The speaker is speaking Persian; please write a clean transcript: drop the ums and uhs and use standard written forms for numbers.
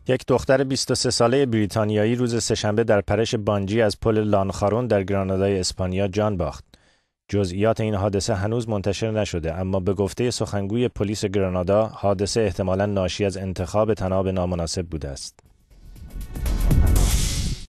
یک دختر 23 ساله بریتانیایی روز سه‌شنبه در پرش بانجی از پل لانخارون در گرانادای اسپانیا جان باخت. جزئیات این حادثه هنوز منتشر نشده، اما به گفته سخنگوی پلیس گرانادا حادثه احتمالاً ناشی از انتخاب طناب نامناسب بوده است.